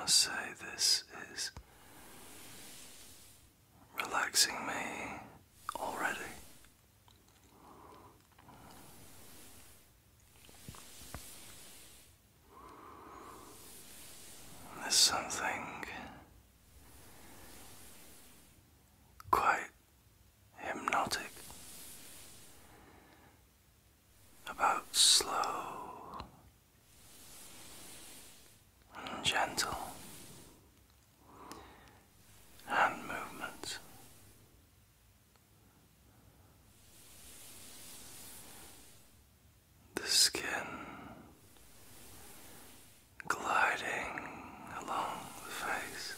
must say this is relaxing me already. There's something quite hypnotic about slow and gentle hand movements. The skin gliding along the face,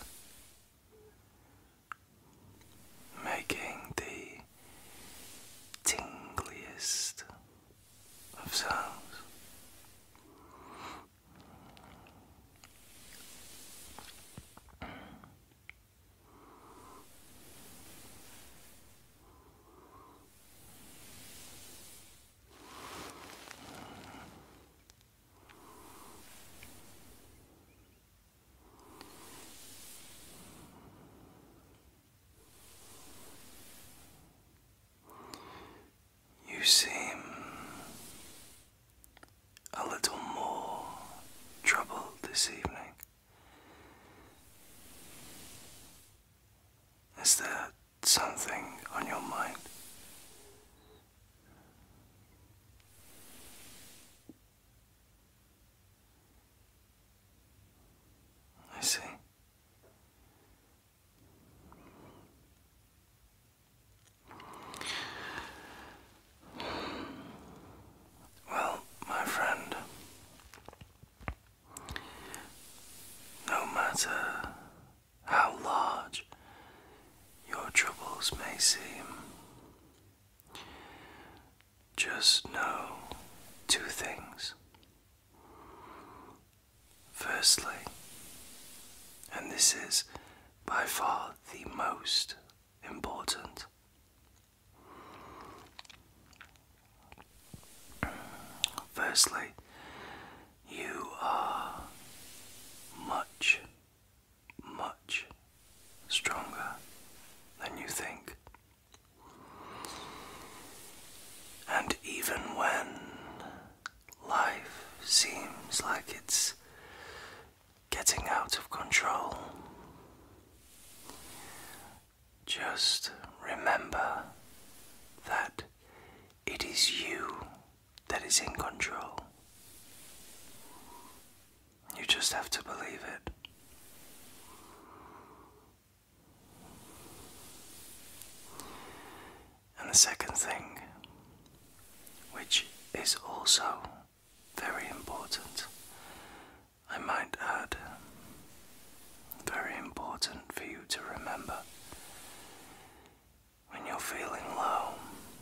making the tingliest of sounds. You seem a little more troubled this evening. Is there something on your mind? I see. Well, my friend, no matter how large your troubles may seem, just know two things. Firstly, and this is by far the most important, firstly, you are much, much stronger than you think. And even when life seems like it's getting out of control, just remember that it is you that is in control. You just have to believe it. And the second thing, which is also very important, I might add, very important for you to remember when you're feeling low,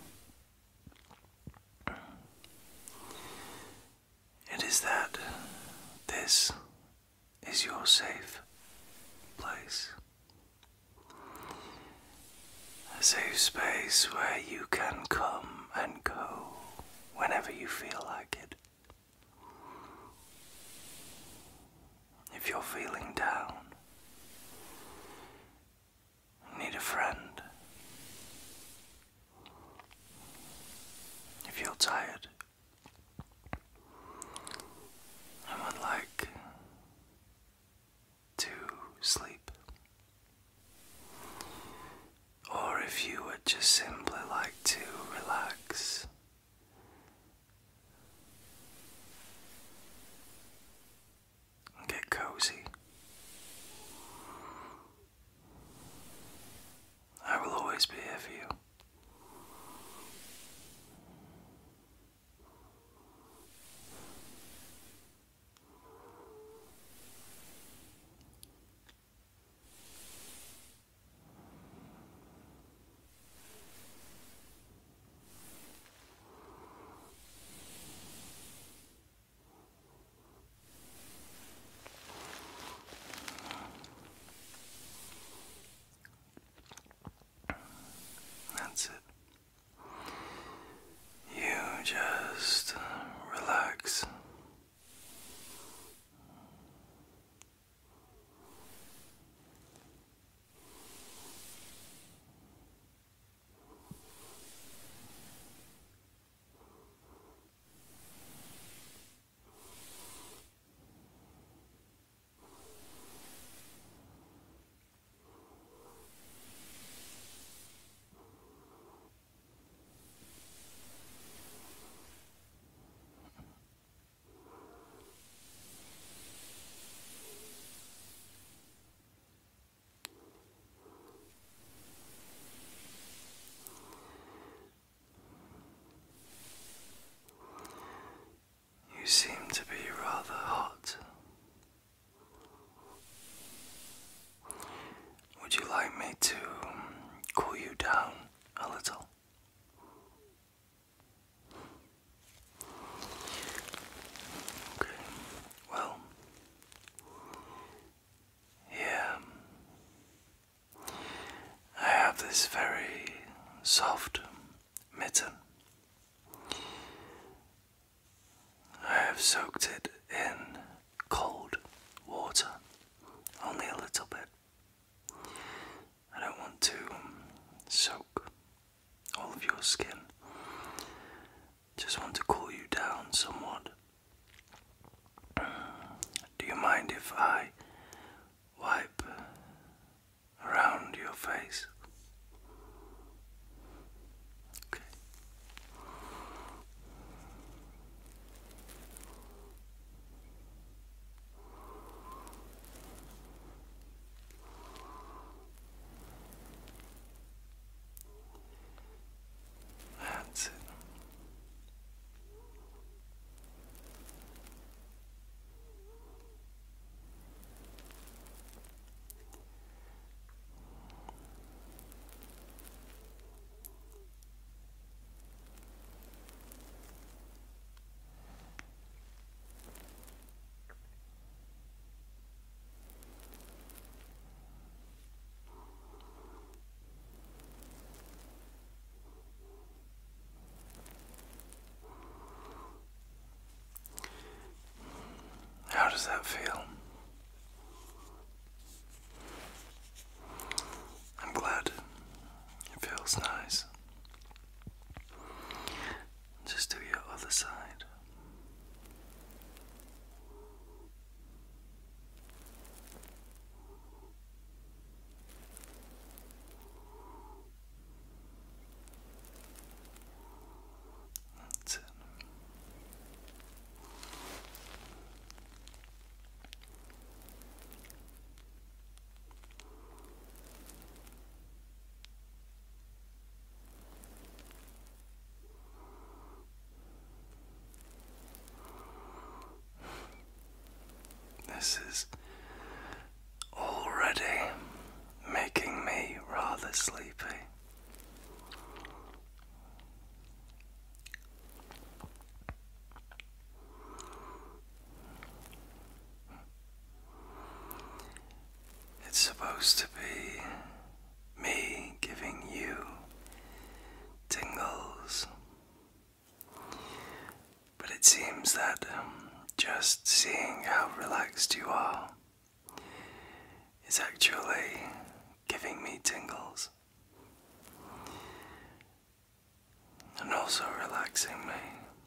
it is that this is your safe place. A safe space where you can come and go whenever you feel like it. If you're feeling down, need a friend, if you're tired and would like to sleep, or if you would just simply like to relax, and get cozy, I will always be here for you. down a little. Okay, well, here I have this very soft mitten. I have soaked it in cold water, only a little bit. I don't want to soak all of your skin. Just want to cool you down somewhat. Do you mind if I wipe around your face? Okay. That's it. How does that feel? I'm glad it feels nice. Just do your other side. That's it. This is already making me rather sleepy. It's supposed to be me giving you tingles, but it seems that just seeing how relaxed you are is actually giving me tingles and also relaxing me.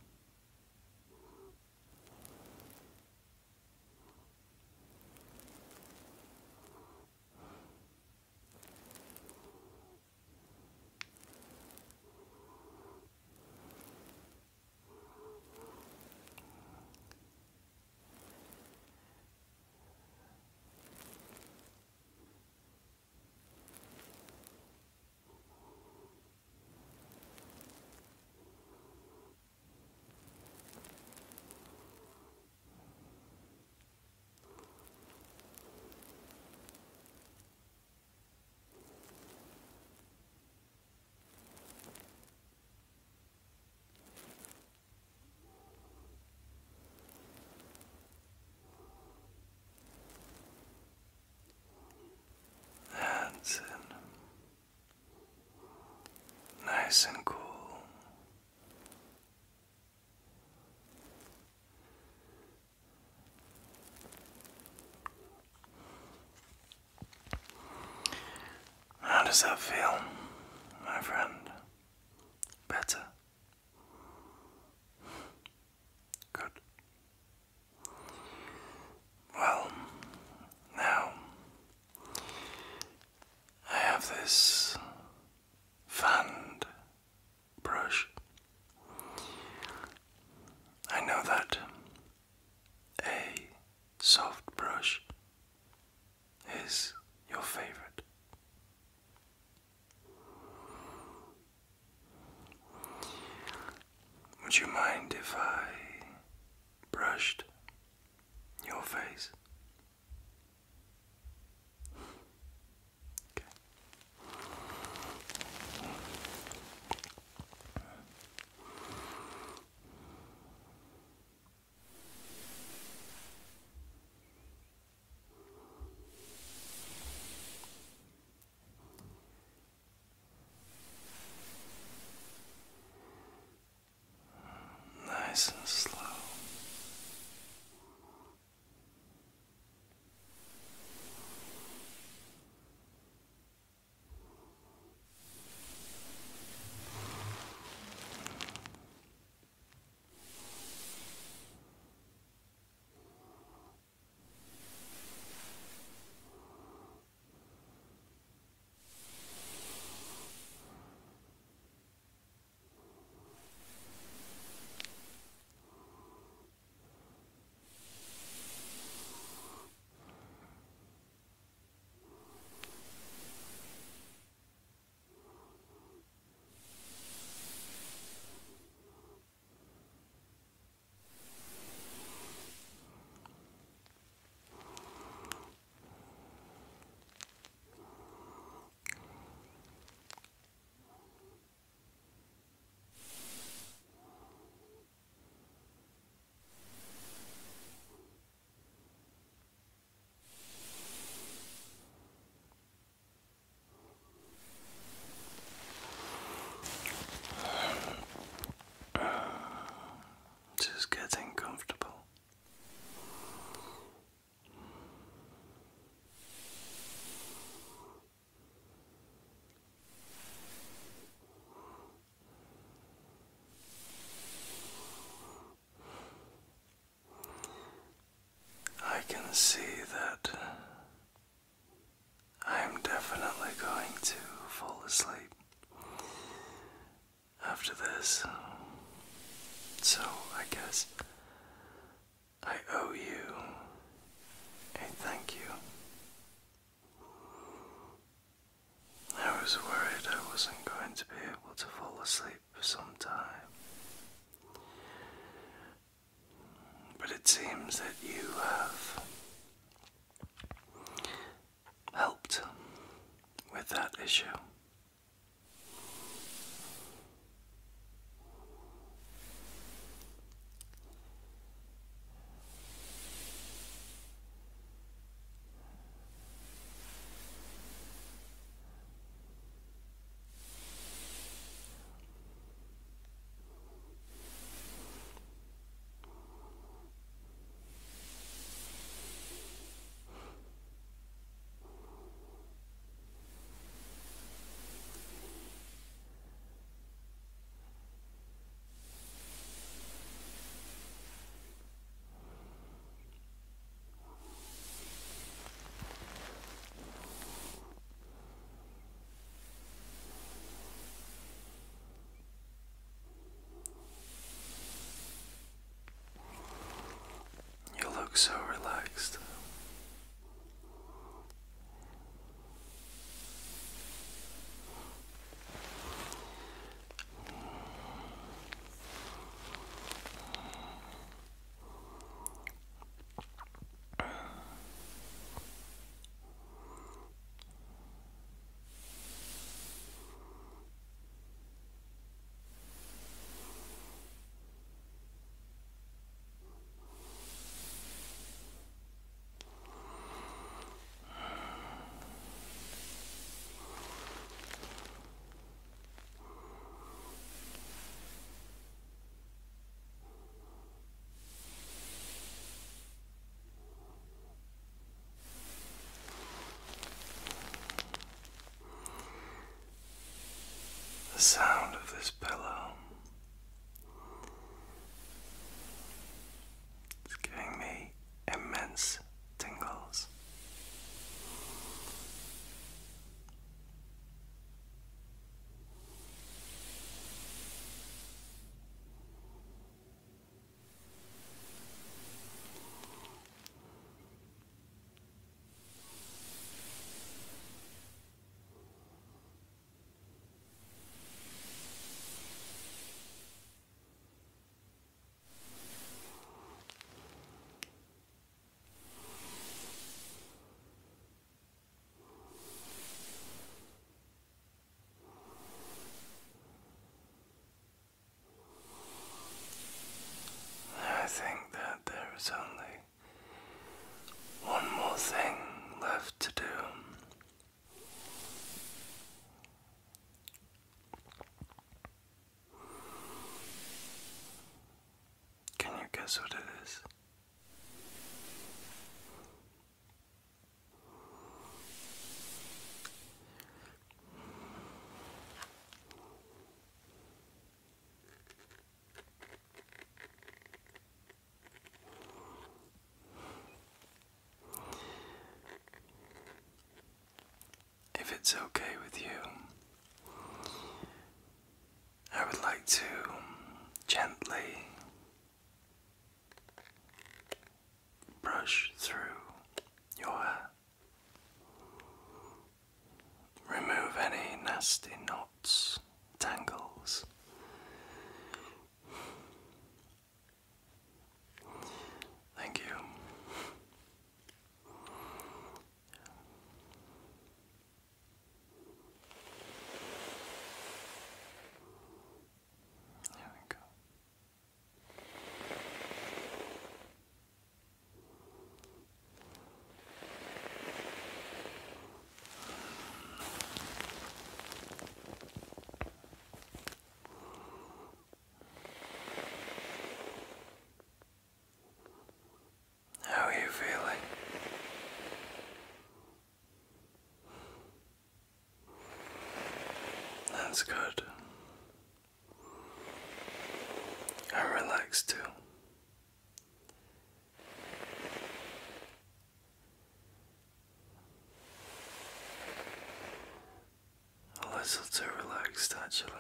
That's it. Nice and cool. How does that feel, my friend? Better? Good. Well, now I have this fanned brush. I know that a soft brush is your favorite. Would you mind if I brushed your face? Okay. see that I'm definitely going to fall asleep after this. So I guess I owe you a thank you. I was worried I wasn't going to be able to fall asleep for some time. But it seems that you have helped with that issue. You look so relaxed. The sound of this pillow is giving me immense tingles. I think that there is only one more thing left to do. Can you guess what it is? If it's okay with you, I would like to gently brush through your hair. Remove any nasty knots, tangles. Thank you. There we go. How are you feeling? That's good. I'm relaxed too. relaxed actually.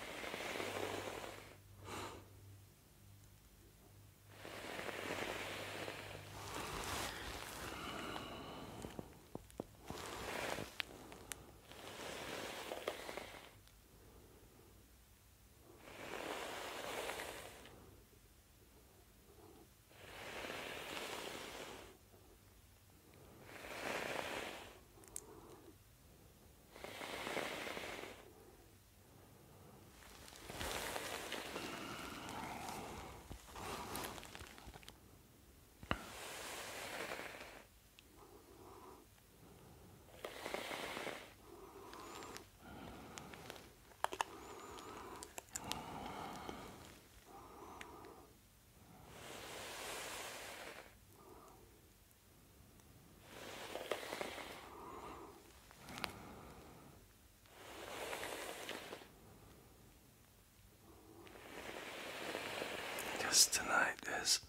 Tonight is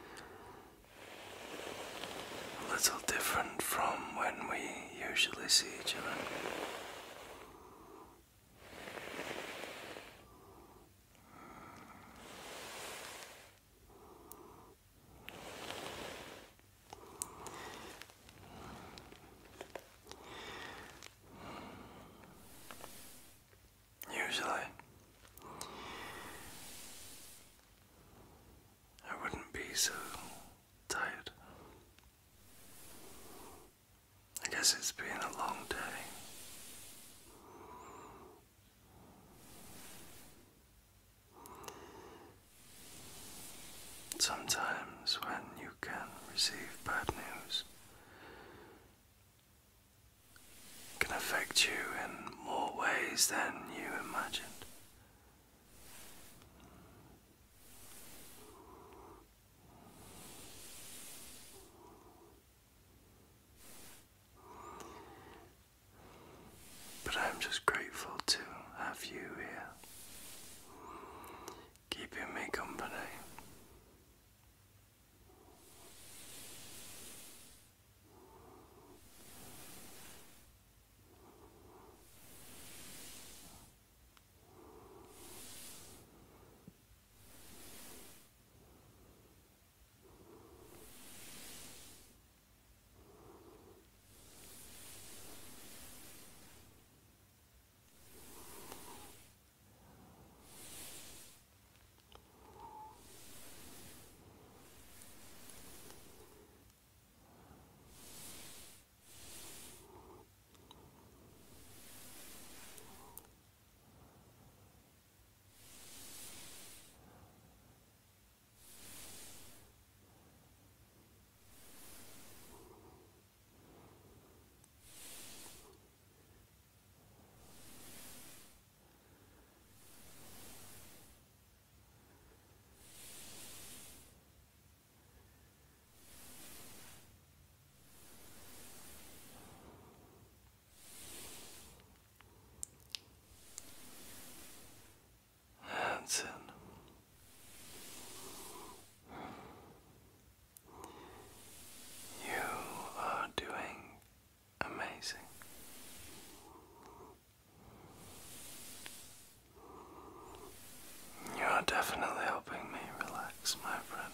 a little different from when we usually see each other. Usually, I wouldn't be so tired. I guess it's been a long day. Sometimes when you can receive bad news, it can affect you in more ways than you imagined. But I'm just grateful to have you here, keeping me company. That's it. You are doing amazing. You are definitely helping me relax, my friend.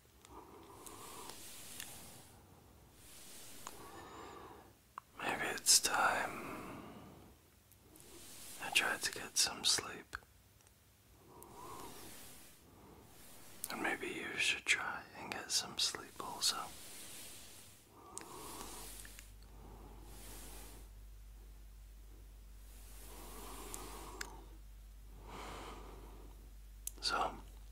Maybe it's time I tried to get some sleep. And maybe you should try and get some sleep also. So,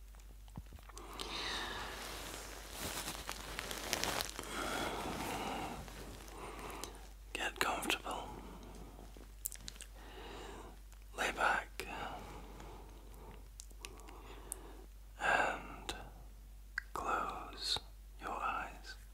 get comfortable. Lay back and close your eyes.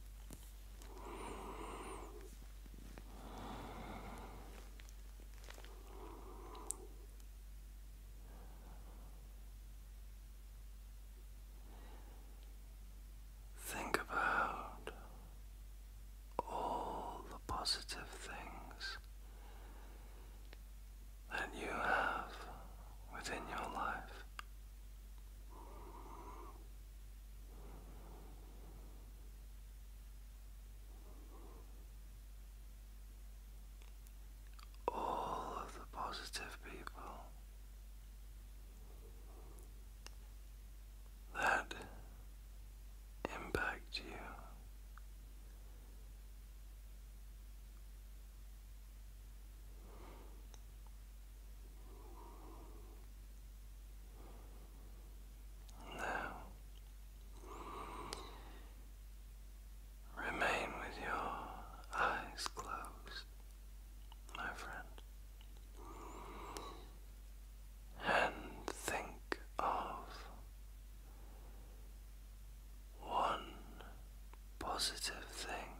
positive thing,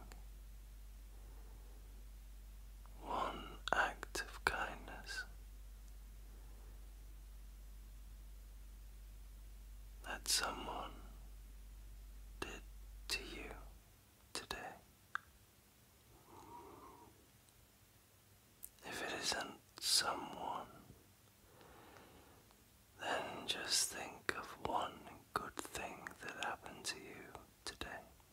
one act of kindness that someone did to you today. If it isn't someone, then just think of one good thing that happened to you today.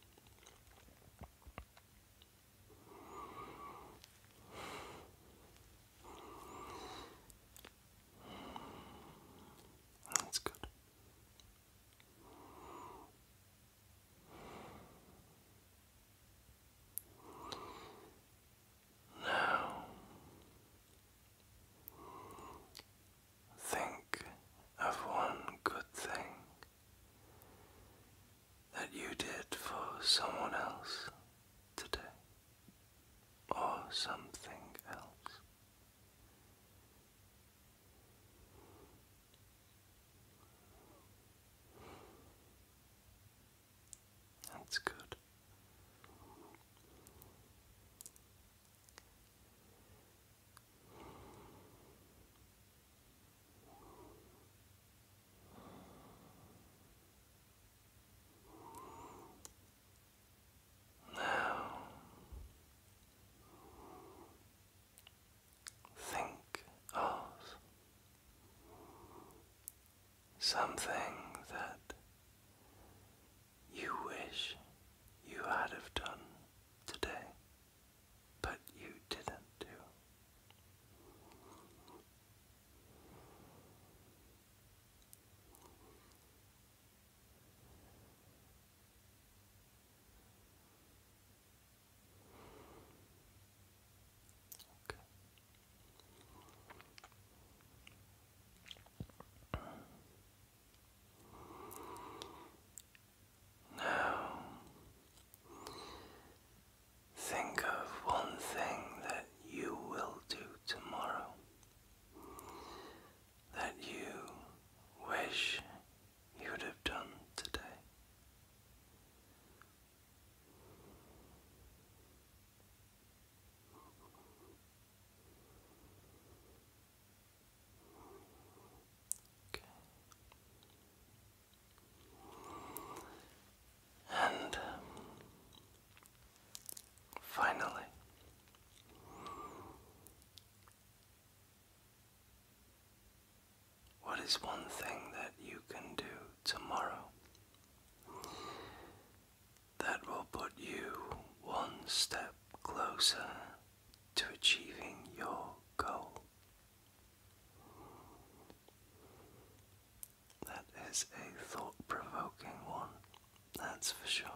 That's good. Now, think of one good thing that you did for someone else today, or something else. That's good. Now, think of something that you wish you had have done today, but you didn't do. Okay. Now, think of one thing that you will do tomorrow that you wish you would have done today. Okay. And finally, what is one thing that you can do tomorrow that will put you one step closer to achieving your goal? That is a thought-provoking one, that's for sure.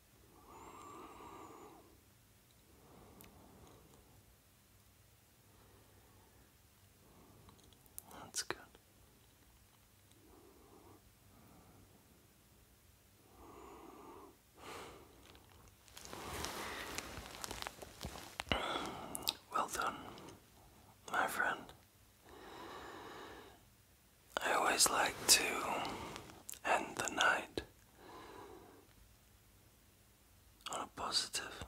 That's good. Well done, my friend. I always like to end the night on a positive.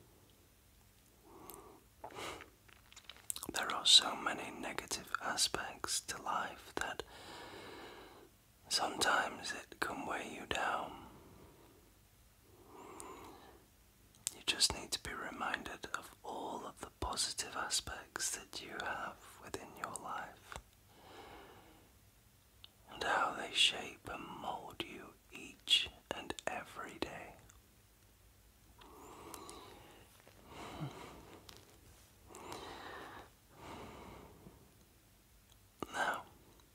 There are so many negative aspects to life that sometimes it can weigh you down. You just need to be reminded of all of the positive aspects that you have within your life and how they shape and mold you each and every day. Now,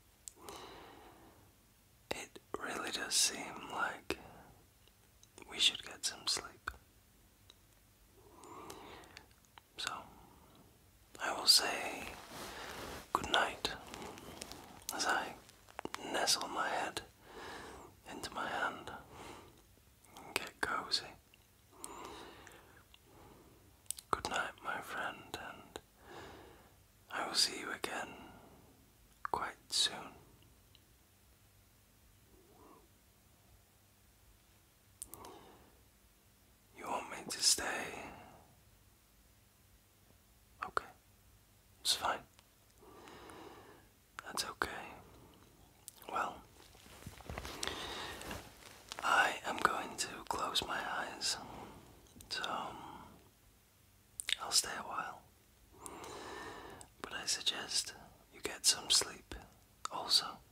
it really does seem like we should get some sleep. So, I will say good night as I nestle my head into my hand and get cozy. Good night, my friend, and I will see you again quite soon. You want me some sleep also.